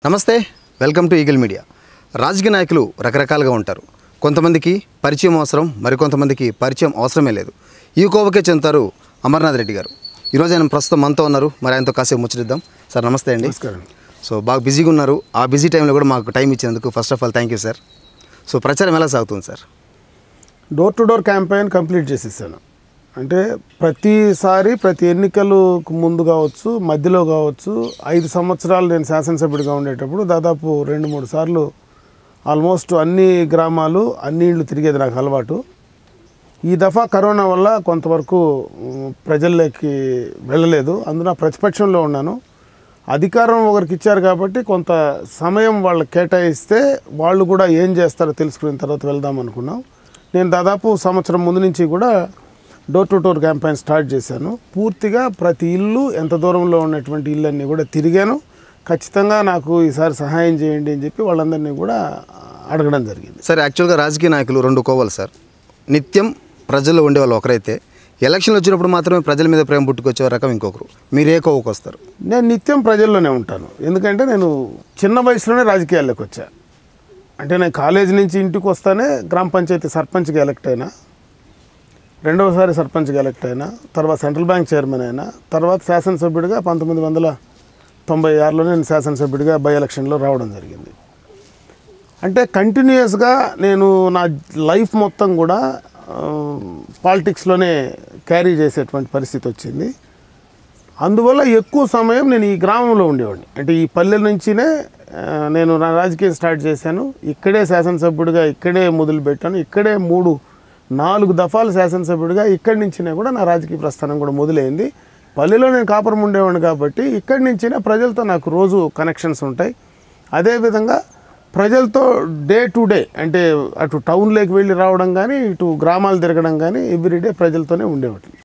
నమస్తే, welcome to eagle media. రాజకీయ నాయకులు రకరకాలుగా ఉంటారు. కొంతమందికి పరిచయం అవసరం, మరికొంతమందికి పరిచయం అవసరమే లేదు. ఈ కోవకే చెందుతారు అమర్నాథ్ రెడ్డి గారు. ఈరోజు ఆయన ప్రస్తుతం మనతో ఉన్నారు. మరి ఆయనతో కాసేపు ముచ్చటిద్దాం. సార్ నమస్తే అండి. నమస్కారం. సో బాగా బిజీగా ఉన్నారు. ఆ బిజీ టైంలో కూడా మాకు టైం ఇచ్చినందుకు first of all thank you sir. So ప్రచారం ఎలా సాగుతుంది సార్? Door to door campaign complete చేసేసాను. అంటే ప్రతిసారి ప్రతి ఎన్నికలకు ముందు కావచ్చు, మధ్యలో కావచ్చు, 5 సంవత్సరాలు నేను శాసనసభ్యుడిగా ఉండేటప్పుడు దాదాపు 2-3 సార్లు ఆల్మోస్ట్ అన్ని గ్రామాలు, అన్ని ఇళ్ళు తిరిగేది నాకు అలవాటు. ఈ దఫా కరోనా వల్ల కొంతవరకు ప్రజల్లోకి వెళ్ళలేదు. అందున ప్రతిపక్షంలో ఉన్నాను. అధికారం ఒకరికి ఇచ్చారు కాబట్టి కొంత సమయం వాళ్ళకి కేటాయిస్తే వాళ్ళు కూడా ఏం చేస్తారో తెలుసుకున్న తర్వాత వెళ్దాం అనుకున్నాం. నేను దాదాపు సంవత్సరం ముందు నుంచి కూడా door to door campaign start చేశాను. పూర్తిగా ప్రతి ఇల్లు, ఎంత దూరంలో ఉన్నటువంటి ఇళ్ళన్నీ కూడా తిరిగాను. ఖచ్చితంగా నాకు ఈసారి సహాయం చేయండి అని చెప్పి వాళ్ళందరినీ కూడా అడగడం జరిగింది. సార్, యాక్చువల్గా రాజకీయ నాయకులు 2 కోవలు సార్. నిత్యం ప్రజల్లో ఉండేవాళ్ళు ఒకరైతే, ఎలక్షన్లు వచ్చినప్పుడు మాత్రమే ప్రజల మీద ప్రేమ పుట్టుకొచ్చే రకం ఇంకొకరు. మీరు ఏ కోవకు వస్తారు? నేను నిత్యం ప్రజల్లోనే ఉంటాను. ఎందుకంటే నేను చిన్న వయసులోనే రాజకీయాల్లోకి వచ్చా. అంటే నేను కాలేజీ నుంచి ఇంటికి వస్తానే గ్రామ పంచాయతీ సర్పంచ్గా ఎలక్ట్ అయినా, 2వసారి సర్పంచ్గా ఎలక్ట్ అయినా, తర్వాత సెంట్రల్ బ్యాంక్ చైర్మన్ అయినా, తర్వాత శాసనసభ్యుడిగా 1996లో నేను శాసనసభ్యుడిగా బై ఎలక్షన్లో రావడం జరిగింది. అంటే కంటిన్యూస్గా నేను నా లైఫ్ మొత్తం కూడా పాలిటిక్స్లోనే క్యారీ చేసేటువంటి పరిస్థితి వచ్చింది. అందువల్ల ఎక్కువ సమయం నేను ఈ గ్రామంలో ఉండేవాడిని. అంటే ఈ పల్లెల నుంచినే నేను నా రాజకీయం స్టార్ట్ చేశాను. ఇక్కడే శాసనసభ్యుడిగా ఇక్కడే మొదలుపెట్టాను. ఇక్కడే 3-4 దఫాలు శాసనసభ్యుడిగా ఇక్కడి నుంచినే కూడా నా రాజకీయ ప్రస్థానం కూడా మొదలైంది. పల్లెలో నేను కాపురం ఉండేవాడిని కాబట్టి ఇక్కడి నుంచినే ప్రజలతో నాకు రోజు కనెక్షన్స్ ఉంటాయి. అదేవిధంగా ప్రజలతో డే టు డే, అంటే అటు టౌన్లోకి వెళ్ళి రావడం కానీ, ఇటు గ్రామాలు తిరగడం కానీ, ఎవ్రీడే ప్రజలతోనే ఉండేవాడిని.